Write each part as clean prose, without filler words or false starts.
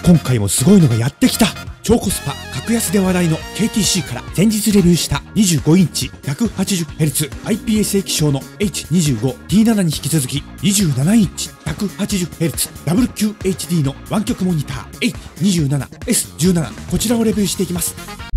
今回もすごいのがやってきた。超コスパ格安で話題の KTC から先日レビューした25インチ 180Hz IPS 液晶の H25T7 に引き続き27インチ 180Hz WQHD の湾曲モニター H27S17 こちらをレビューしていきます。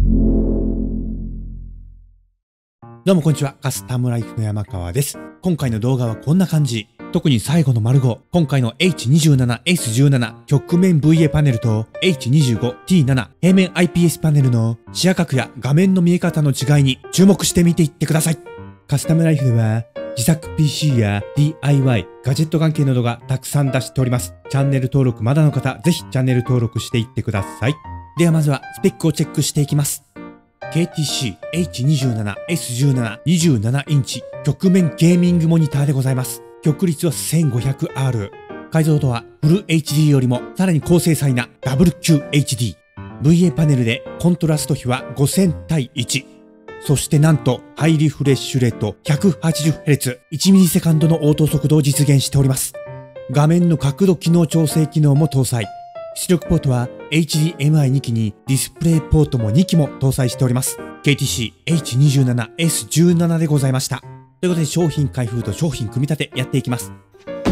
どうもこんにちは、カスタムライフの山川です。今回の動画はこんな感じ。特に最後の丸5、今回の H27S17 曲面 VA パネルと H25T7 平面 IPS パネルの視野角や画面の見え方の違いに注目してみていってください。カスタムライフでは自作 PC や DIY、ガジェット関係などがたくさん出しております。チャンネル登録まだの方、ぜひチャンネル登録していってください。ではまずはスペックをチェックしていきます。KTC H27S17 27インチ曲面ゲーミングモニターでございます。曲率は 1500R。解像度はフル HD よりもさらに高精細な WQHD。VA パネルでコントラスト比は5000対1。そしてなんとハイリフレッシュレート 180Hz、1ミリセカンドの応答速度を実現しております。画面の角度機能調整機能も搭載。出力ポートは HDMI2 機にディスプレイポートも2機も搭載しております。KTC H27S17 でございました。ということで商品開封と商品組み立てやっていきます。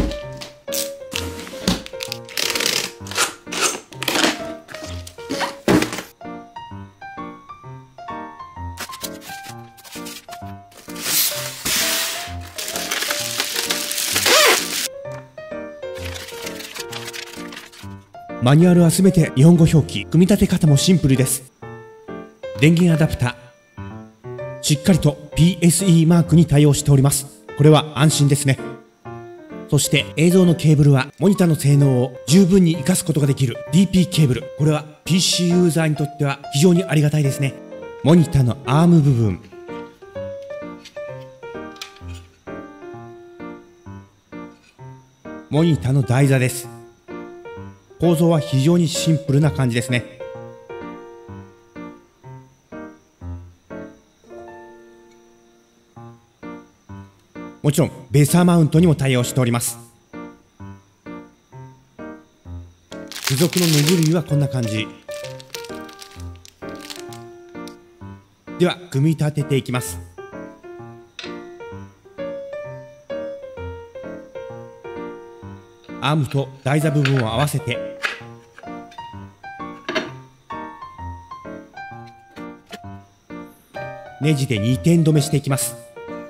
マニュアルはすべて日本語表記、組み立て方もシンプルです。電源アダプター。しっかりと PSE マークに対応しております。これは安心ですね。そして映像のケーブルはモニターの性能を十分に活かすことができる DP ケーブル。これは PC ユーザーにとっては非常にありがたいですね。モニターのアーム部分。モニターの台座です。構造は非常にシンプルな感じですね。もちろんベーサーマウントにも対応しております。付属のノブ類はこんな感じ。では組み立てていきます。アームと台座部分を合わせてネジで2点止めしていきます。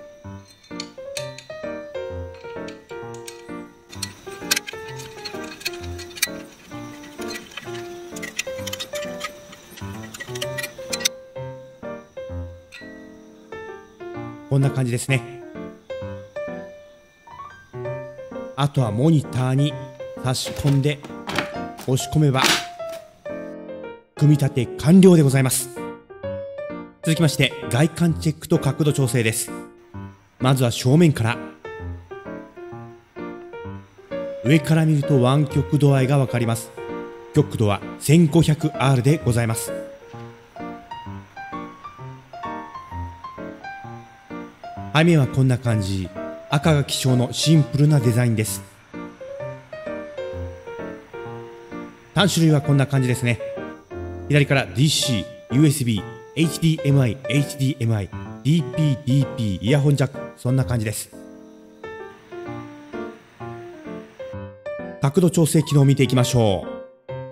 こんな感じですね。あとはモニターに差し込んで押し込めば組み立て完了でございます。続きまして外観チェックと角度調整です。まずは正面から。上から見ると湾曲度合いがわかります。曲度は 1500R でございます。背面はこんな感じ。赤が基調のシンプルなデザインです。端子類はこんな感じですね。左から DC、USB、HDMI、HDMI、DP、DP、イヤホンジャック、そんな感じです。角度調整機能を見ていきましょう。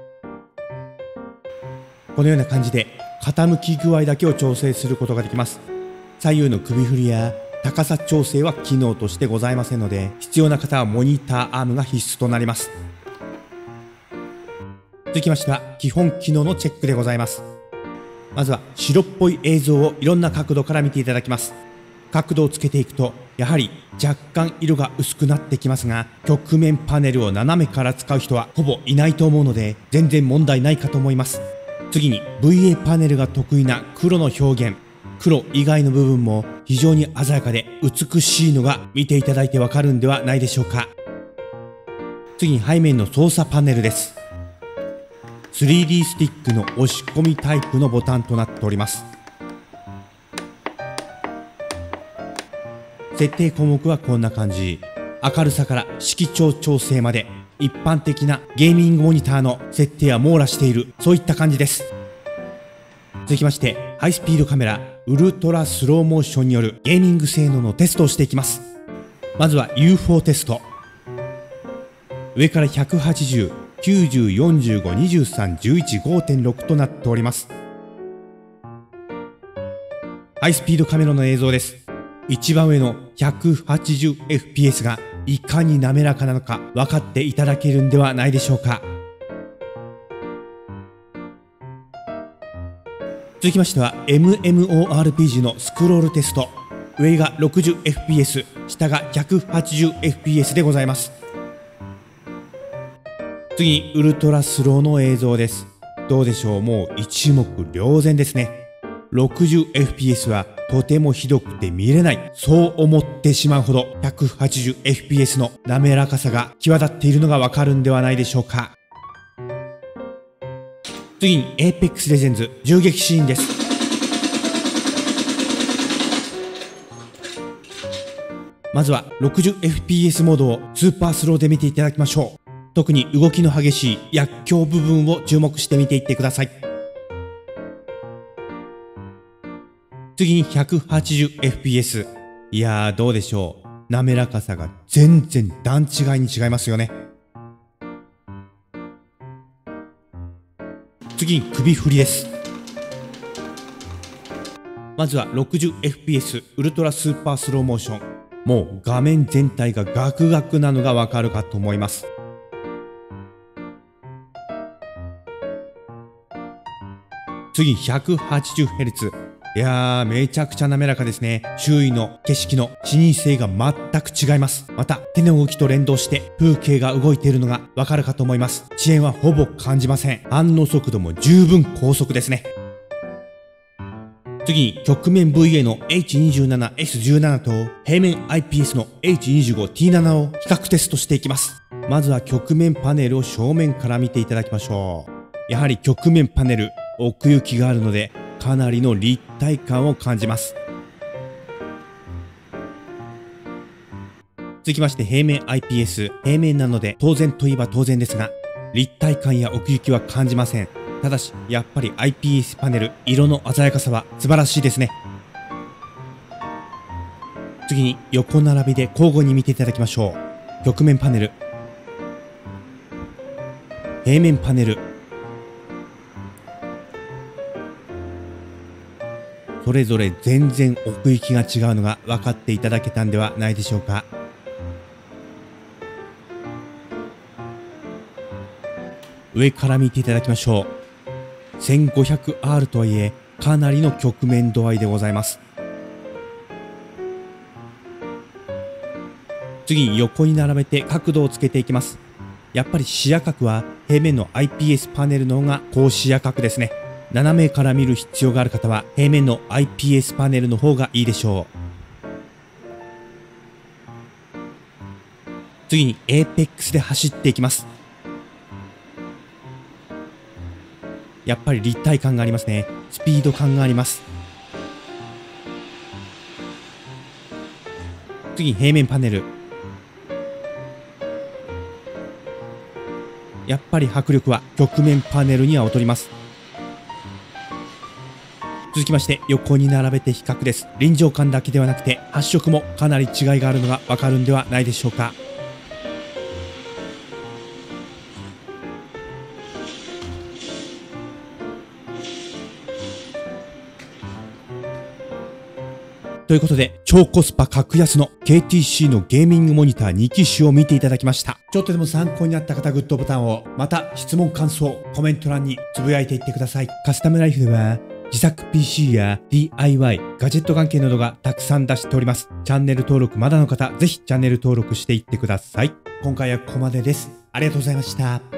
このような感じで傾き具合だけを調整することができます。左右の首振りや高さ調整は機能としてございませんので、必要な方はモニターアームが必須となります。続きましては基本機能のチェックでございます。まずは白っぽい映像をいろんな角度から見ていただきます。角度をつけていくとやはり若干色が薄くなってきますが、曲面パネルを斜めから使う人はほぼいないと思うので全然問題ないかと思います。次に VA パネルが得意な黒の表現。黒以外の部分も非常に鮮やかで美しいのが見ていただいてわかるんではないでしょうか。次に背面の操作パネルです。3D スティックの押し込みタイプのボタンとなっております。設定項目はこんな感じ。明るさから色調調整まで一般的なゲーミングモニターの設定は網羅している、そういった感じです。続きまして、ハイスピードカメラウルトラスローモーションによるゲーミング性能のテストをしていきます。まずは UFO テスト。上から180、90、45、23、11、5.6 となっております。ハイスピードカメラの映像です。一番上の 180fps がいかに滑らかなのか分かっていただけるんではないでしょうか。続きましては MMORPG のスクロールテスト。上が 60fps、下が 180fps でございます。次にウルトラスローの映像です。どうでしょう、もう一目瞭然ですね。60fps はとてもひどくて見れない、そう思ってしまうほど 180fps の滑らかさが際立っているのがわかるんではないでしょうか。次に Apex Legends 銃撃シーンです。まずは 60fps モードをスーパースローで見ていただきましょう。特に動きの激しい薬莢部分を注目して見ていってください。次に 180fps。いやー、どうでしょう。滑らかさが全然段違いに違いますよね。次に首振りです。まずは 60fps ウルトラスーパースローモーション。もう画面全体がガクガクなのがわかるかと思います。次 180Hz。いやー、めちゃくちゃ滑らかですね。周囲の景色の視認性が全く違います。また手の動きと連動して風景が動いているのがわかるかと思います。遅延はほぼ感じません。反応速度も十分高速ですね。次に曲面 VA の H27S17 と平面 IPS の H25T7 を比較テストしていきます。まずは曲面パネルを正面から見ていただきましょう。やはり曲面パネル、奥行きがあるのでかなりの立体感を感じます。続きまして平面 IPS。平面なので当然といえば当然ですが、立体感や奥行きは感じません。ただしやっぱり IPS パネル、色の鮮やかさは素晴らしいですね。次に横並びで交互に見ていただきましょう。曲面パネル、平面パネル、それぞれ全然奥行きが違うのが分かっていただけたんではないでしょうか。上から見ていただきましょう。1500R とはいえかなりの曲面度合いでございます。次に横に並べて角度をつけていきます。やっぱり視野角は平面の IPS パネルの方が高視野角ですね。斜めから見る必要がある方は平面の IPS パネルの方がいいでしょう。次に Apex で走っていきます。やっぱり立体感がありますね。スピード感があります。次に平面パネル。やっぱり迫力は曲面パネルには劣ります。続きまして横に並べて比較です。臨場感だけではなくて発色もかなり違いがあるのがわかるんではないでしょうか。ということで、超コスパ格安の KTC のゲーミングモニター2機種を見ていただきました。ちょっとでも参考になった方、グッドボタンを、また質問感想、コメント欄につぶやいていってください。カスタムライフでは、自作 PC や DIY、ガジェット関係などがたくさん出しております。チャンネル登録まだの方、ぜひチャンネル登録していってください。今回はここまでです。ありがとうございました。